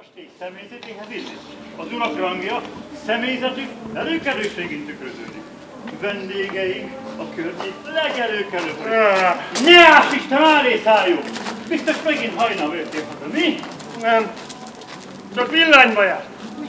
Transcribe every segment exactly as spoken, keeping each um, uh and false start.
kastély személyzetéhez illik. Az urak rangja személyzetük előkelőségén tükröződik. Vendégeink a környék legelőkelőbb. Ne áss Isten, állé szálljuk! Biztos megint hajnal jöttél haza, mi? Nem. Csak villányba járt.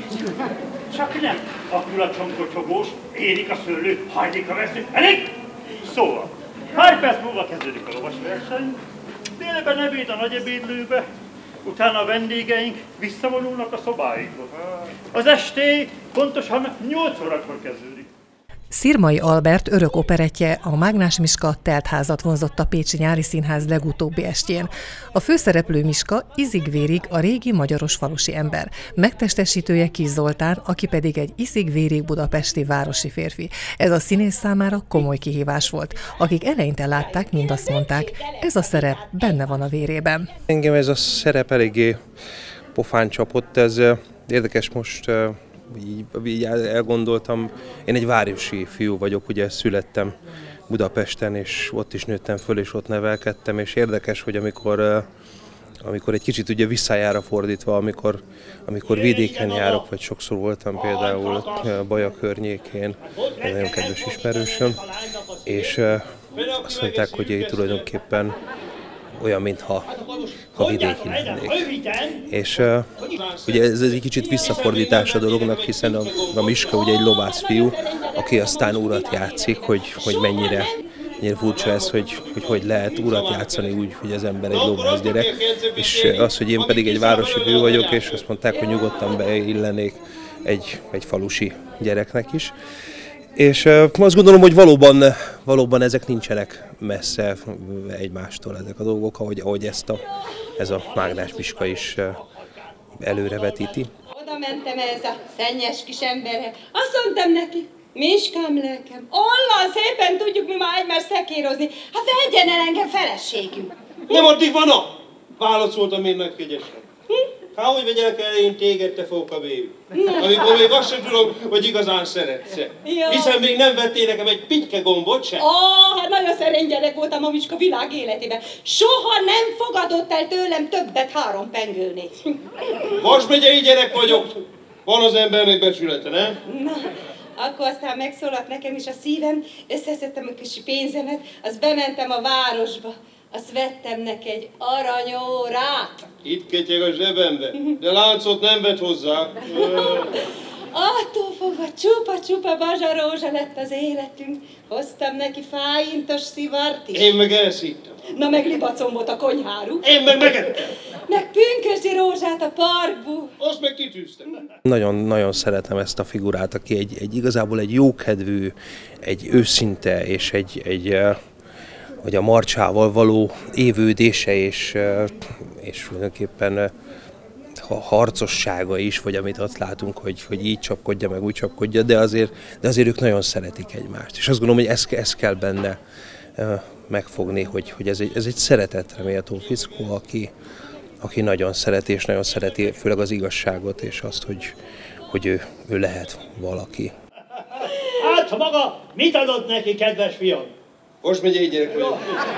Csak nem. Akul a csomkocsobós, érik a szőlő, hajlik a vesző. Elég? Szóval, pár perc múlva kezdődik a lovasverseny, délben ebéd a nagy ebédlőbe, utána a vendégeink visszavonulnak a szobáikba. Az estély pontosan nyolc órakor kezdődik. Szirmai Albert örök operettje, a Mágnás Miska teltházat vonzott a Pécsi Nyári Színház legutóbbi estjén. A főszereplő Miska izig-vérig a régi magyaros falusi ember, megtestesítője Kis Zoltán, aki pedig egy izig-vérig budapesti városi férfi. Ez a színész számára komoly kihívás volt. Akik eleinte látták, mind azt mondták, ez a szerep benne van a vérében. Engem ez a szerep eléggé pofán csapott, ez érdekes most. Így, így elgondoltam, én egy városi fiú vagyok, ugye születtem Budapesten, és ott is nőttem föl, és ott nevelkedtem, és érdekes, hogy amikor, amikor egy kicsit ugye visszájára fordítva, amikor, amikor vidéken járok, vagy sokszor voltam például Baja környékén, egy nagyon kedves ismerősöm, és azt mondták, hogy én tulajdonképpen olyan, mintha ha vidéki lennék. És uh, ugye ez egy kicsit visszafordítás a dolognak, hiszen a, a Miska ugye egy lovász fiú, aki aztán urat játszik, hogy, hogy mennyire, mennyire furcsa ez, hogy, hogy hogy lehet urat játszani úgy, hogy az ember egy lovász gyerek. És az, hogy én pedig egy városi fiú vagyok, és azt mondták, hogy nyugodtan beillenék egy, egy falusi gyereknek is. És uh, azt gondolom, hogy valóban, valóban ezek nincsenek messze egymástól ezek a dolgok, ahogy, ahogy ezt a, ez a Mágnás Miska is uh, előrevetíti. Oda mentem ez a szennyes kis emberhez, azt mondtam neki, Miskám lelkem, onnan szépen tudjuk mi már egymást szekérozni, hát vegyen el engem feleségünk. Nem addig van a? Válaszoltam én megkegyesen. Hát hogy vegyelek el én téged, te fóka bébi? Amikor még azt sem tudom, hogy igazán szeretsz. Hiszen még nem vettél nekem egy pityke gombot se. Ó, oh, hát nagyon szerény gyerek voltam a Miska világ életében. Soha nem fogadott el tőlem többet három pengőnél. Most megyei gyerek vagyok. Van az embernek becsülete, nem? Na, akkor aztán megszólalt nekem is a szívem, összeszedtem a kis pénzemet, azt bementem a városba. Azt vettem neki egy aranyórát. Itt ketyeg a zsebembe, de láncot nem vett hozzá. Attól fogva csupa-csupa bazsarózsa lett az életünk. Hoztam neki fájintos szivart is. Én meg elszívtam. Na meg libacombot a konyháru. Én meg megettem. Meg pünkösdi rózsát a parkból. Azt meg kitűztem. Nagyon-nagyon szeretem ezt a figurát, aki egy, egy igazából egy jókedvű, egy őszinte és egy, egy hogy a Marcsával való évődése és, és tulajdonképpen a harcossága is, vagy amit azt látunk, hogy, hogy így csapkodja, meg úgy csapkodja, de azért, de azért ők nagyon szeretik egymást. És azt gondolom, hogy ezt, ezt kell benne megfogni, hogy, hogy ez, egy, ez egy szeretetre méltó fickó, aki, aki nagyon szereti, és nagyon szereti főleg az igazságot, és azt, hogy, hogy ő, ő lehet valaki. Hát maga mit adott neki, kedves fiam? Most megy egy gyerek vagyok.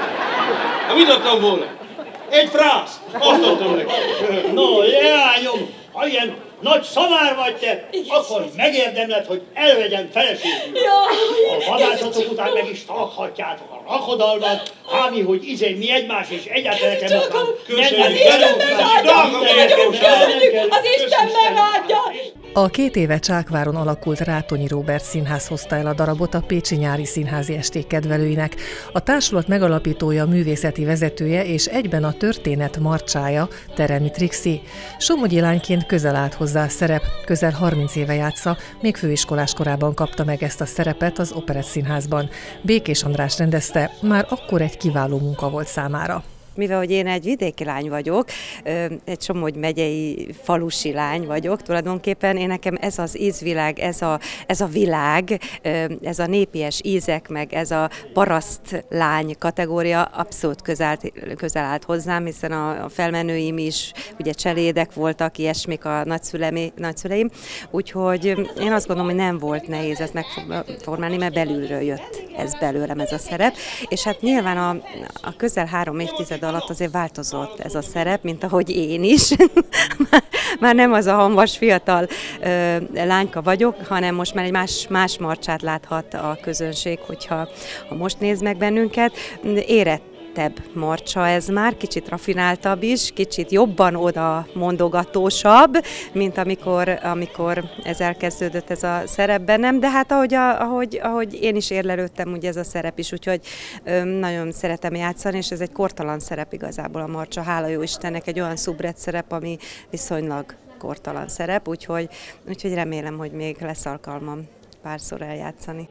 Ha mit adtam volna? Egy frász! Azt adtam neki. No, leányom, ha ilyen nagy szamár vagy te, akkor megérdemled, hogy elvegyem feleségül. A vadászatok után meg is tarthatjátok a rakodalmat, ámi, hogy izé mi egymás, és egyáltalán nekem aztán... Köszönjük! Az Isten megáldja! Köszönjük! Az Isten megáldja! A két éve Csákváron alakult Rátonyi Róbert Színház hozta el a darabot a Pécsi Nyári Színházi Esték kedvelőinek. A társulat megalapítója, művészeti vezetője és egyben a történet marcsája, Teremi Trixi. Somogyi lányként közel állt hozzá a szerep, közel harminc éve játsza, még főiskolás korában kapta meg ezt a szerepet az Operett Színházban. Békés András rendezte, már akkor egy kiváló munka volt számára. Mivel hogy én egy vidéki lány vagyok, egy Somogy megyei falusi lány vagyok, tulajdonképpen én nekem ez az ízvilág, ez a, ez a világ, ez a népies ízek, meg ez a paraszt lány kategória abszolút közel, közel állt hozzám, hiszen a felmenőim is ugye cselédek voltak, ilyesmik a nagyszüleim, nagyszüleim, úgyhogy én azt gondolom, hogy nem volt nehéz ezt megformálni, mert belülről jött ez belőlem ez a szerep, és hát nyilván a, a közel három évtized alatt azért változott ez a szerep, mint ahogy én is. Már nem az a hamvas fiatal ö, lányka vagyok, hanem most már egy más, más Marcsát láthat a közönség, hogyha ha most néz meg bennünket. Érett Marcsa ez már, kicsit rafináltabb is, kicsit jobban oda mondogatósabb, mint amikor, amikor ez elkezdődött ez a szerep bennem, de hát ahogy, a, ahogy, ahogy én is érlelődtem ugye ez a szerep is, úgyhogy öm, nagyon szeretem játszani, és ez egy kortalan szerep igazából a Marcsa, hála jó Istennek, egy olyan szubret szerep, ami viszonylag kortalan szerep, úgyhogy, úgyhogy remélem, hogy még lesz alkalmam párszor eljátszani.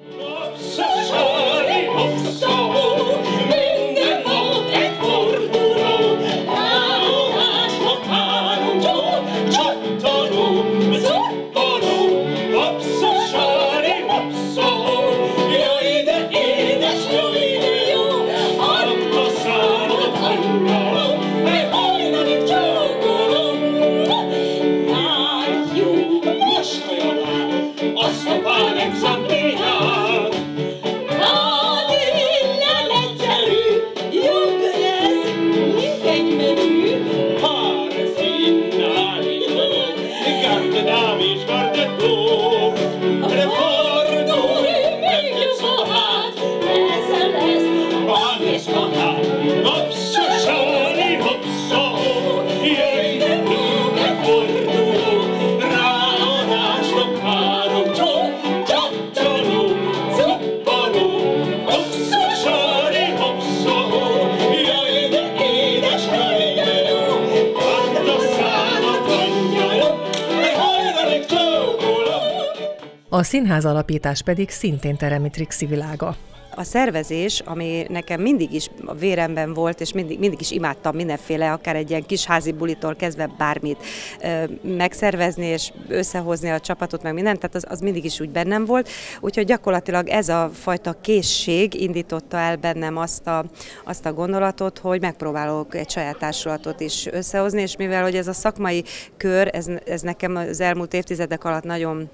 A színház alapítás pedig szintén Teremi Trixi világa. A szervezés, ami nekem mindig is a véremben volt, és mindig, mindig is imádtam mindenféle, akár egy ilyen kis házi bulitól kezdve bármit ö, megszervezni, és összehozni a csapatot, meg mindent, tehát az, az mindig is úgy bennem volt. Úgyhogy gyakorlatilag ez a fajta készség indította el bennem azt a, azt a gondolatot, hogy megpróbálok egy saját társulatot is összehozni, és mivel hogy ez a szakmai kör, ez, ez nekem az elmúlt évtizedek alatt nagyon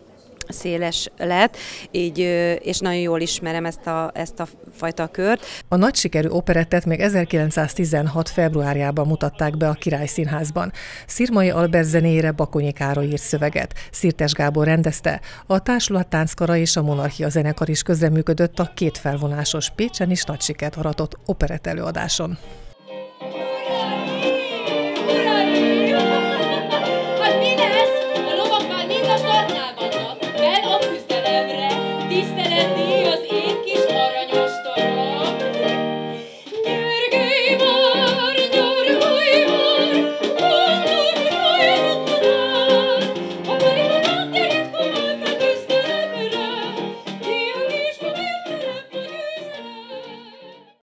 széles lett, így, és nagyon jól ismerem ezt a, ezt a fajta kört. A nagy sikerű operettet még ezerkilencszáztizenhat februárjában mutatták be a Király Színházban. Szirmai Albert zenéjére Bakonyi Károly írt szöveget, Szirtes Gábor rendezte, a Társulat Tánckara és a Monarchia zenekar is közreműködött a két felvonásos, Pécsen is nagy sikert aratott operett előadáson.